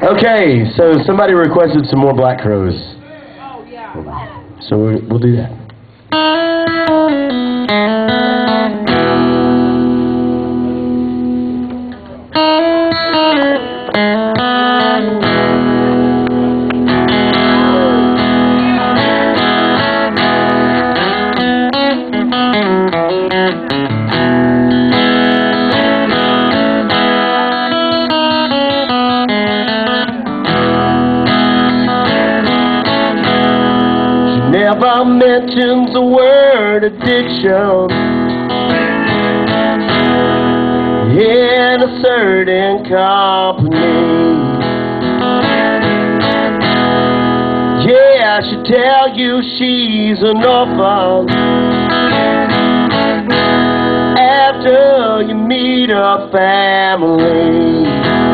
Okay, so somebody requested some more Black Crowes. Oh, yeah. So we'll do that. Never mentions the word addiction in a certain company. Yeah, I should tell you she's an orphan after you meet her family.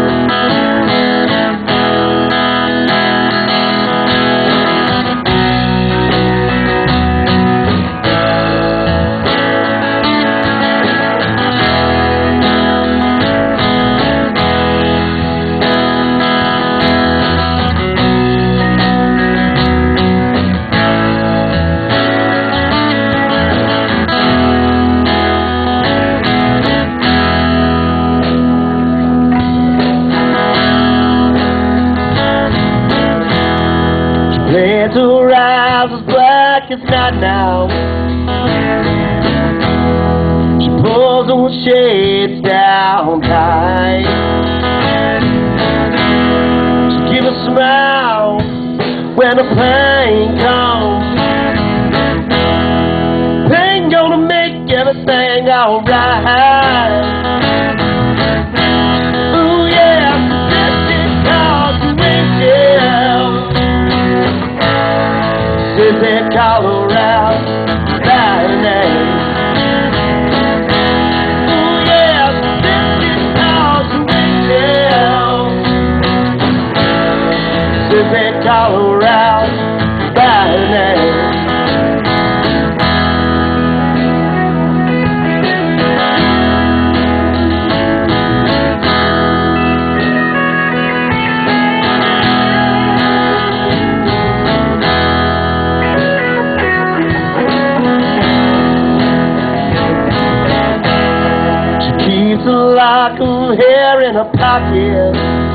Plans to rise as black as night now. She pulls those shades down tight. She gives a smile when the pain comes. Pain gonna make everything alright. They call her out by name. Oh yeah, this is how to wait. They call her out by name. A lock of hair in her pocket.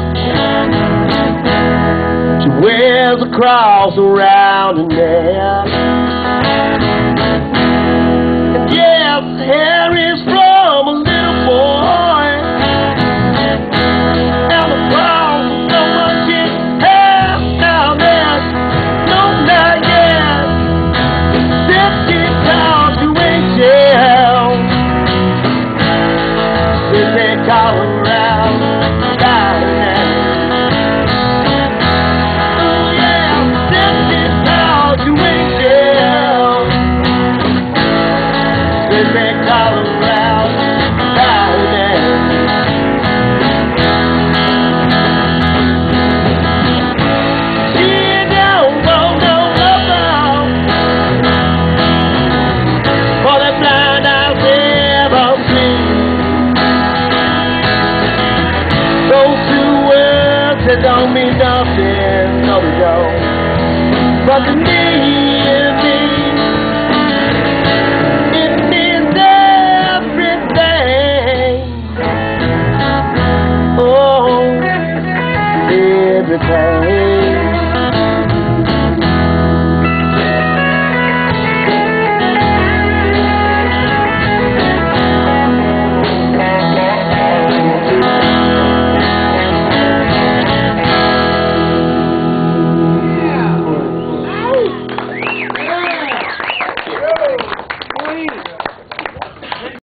She wears a cross around her neck. And yes, hair is from a little boy. And the cross is so much in half down there. No, not yet. Since she calls you Angel. They call her out by name. Oh yeah, since she called you Angel. They call her out by name. She don't want no love for that blind I've ever seen. Those two words that don't mean nothing, no they don't. But to me